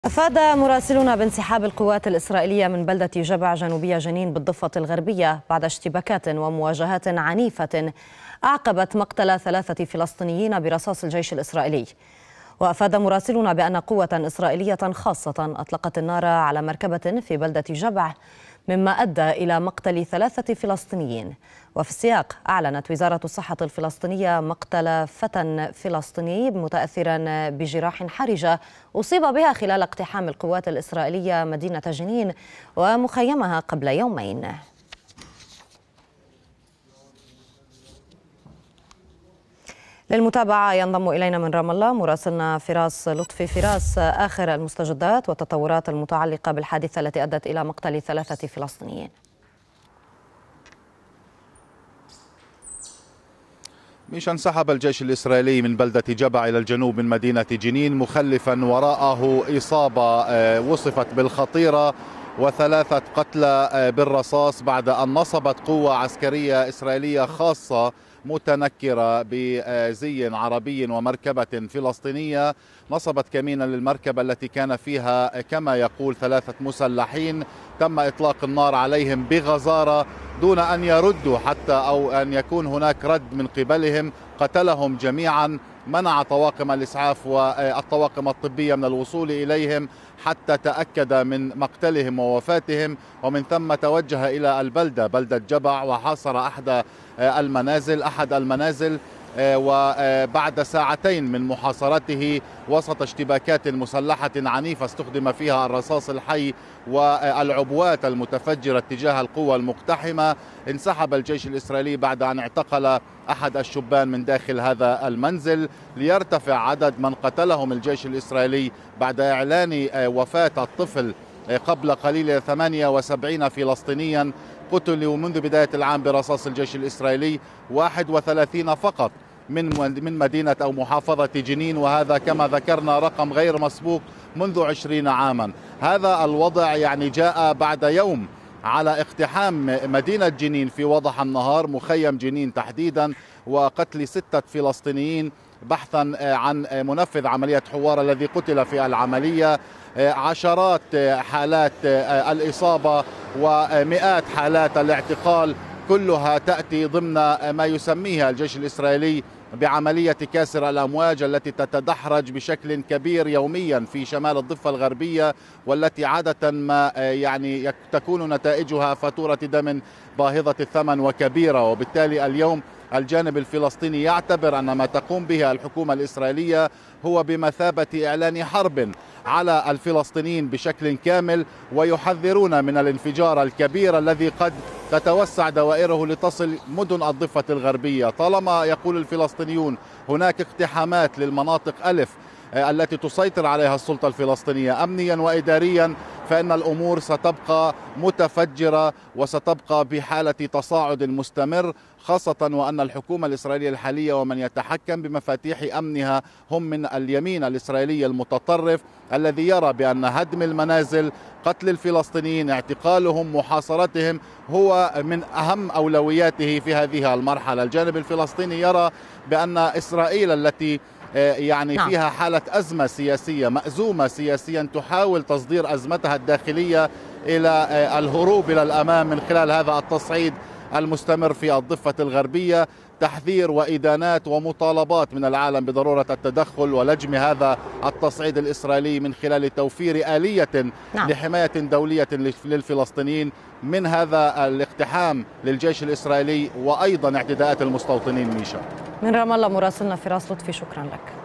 أفاد مراسلنا بانسحاب القوات الإسرائيلية من بلدة جبع جنوبية جنين بالضفة الغربية بعد اشتباكات ومواجهات عنيفة أعقبت مقتل 3 فلسطينيين برصاص الجيش الإسرائيلي. وأفاد مراسلنا بأن قوة إسرائيلية خاصة أطلقت النار على مركبة في بلدة جبع مما أدى إلى مقتل 3 فلسطينيين. وفي السياق أعلنت وزارة الصحة الفلسطينية مقتل فتى فلسطيني متأثرا بجراح حرجة أصيب بها خلال اقتحام القوات الإسرائيلية مدينة جنين ومخيمها قبل يومين. للمتابعة ينضم إلينا من رام الله مراسلنا فراس لطفي. فراس، آخر المستجدات والتطورات المتعلقة بالحادثة التي أدت إلى مقتل 3 فلسطينيين. انسحب الجيش الإسرائيلي من بلدة جبع إلى الجنوب من مدينة جنين مخلفا وراءه إصابة وصفت بالخطيرة و3 قتلى بالرصاص بعد أن نصبت قوة عسكرية إسرائيلية خاصة متنكرة بزي عربي ومركبة فلسطينية نصبت كمينا للمركبة التي كان فيها كما يقول 3 مسلحين. تم إطلاق النار عليهم بغزارة دون أن يردوا حتى أو أن يكون هناك رد من قبلهم. قتلهم جميعا، منع طواقم الإسعاف والطواقم الطبية من الوصول إليهم حتى تأكد من مقتلهم ووفاتهم، ومن ثم توجه إلى بلدة جبع وحاصر أحد المنازل وبعد ساعتين من محاصرته وسط اشتباكات مسلحة عنيفة استخدم فيها الرصاص الحي والعبوات المتفجرة تجاه القوى المقتحمة، انسحب الجيش الإسرائيلي بعد أن اعتقل أحد الشبان من داخل هذا المنزل، ليرتفع عدد من قتلهم الجيش الإسرائيلي بعد إعلان وفاة الطفل قبل قليل 78 فلسطينيا قتلوا منذ بداية العام برصاص الجيش الإسرائيلي. 31 فقط من مدينة أو محافظة جنين، وهذا كما ذكرنا رقم غير مسبوق منذ 20 عاما. هذا الوضع جاء بعد يوم على اقتحام مدينة جنين في وضح النهار، مخيم جنين تحديدا، وقتل 6 فلسطينيين بحثا عن منفذ عملية حوار الذي قتل في العملية. عشرات حالات الإصابة ومئات حالات الاعتقال كلها تأتي ضمن ما يسميها الجيش الإسرائيلي بعملية كاسر الأمواج التي تتدحرج بشكل كبير يوميا في شمال الضفة الغربية، والتي عادة ما تكون نتائجها فاتورة دم باهظة الثمن وكبيرة. وبالتالي اليوم الجانب الفلسطيني يعتبر أن ما تقوم به الحكومة الإسرائيلية هو بمثابة إعلان حرب على الفلسطينيين بشكل كامل، ويحذرون من الانفجار الكبير الذي قد تتوسع دوائره لتصل مدن الضفة الغربية. طالما يقول الفلسطينيون هناك اقتحامات للمناطق ألف التي تسيطر عليها السلطة الفلسطينية أمنيا وإداريا، فإن الأمور ستبقى متفجرة وستبقى بحالة تصاعد مستمر، خاصة وأن الحكومة الإسرائيلية الحالية ومن يتحكم بمفاتيح أمنها هم من اليمين الإسرائيلي المتطرف الذي يرى بأن هدم المنازل، قتل الفلسطينيين، اعتقالهم، محاصرتهم هو من أهم أولوياته في هذه المرحلة. الجانب الفلسطيني يرى بأن إسرائيل التي فيها حالة أزمة سياسية مأزومة سياسيا تحاول تصدير أزمتها الداخلية إلى الهروب إلى الأمام من خلال هذا التصعيد المستمر في الضفة الغربية. تحذير وإدانات ومطالبات من العالم بضرورة التدخل ولجم هذا التصعيد الإسرائيلي من خلال توفير آلية لحماية دولية للفلسطينيين من هذا الاقتحام للجيش الإسرائيلي وأيضا اعتداءات المستوطنين. ميشا من رام الله مراسلنا فراس لطفي، شكرا لك.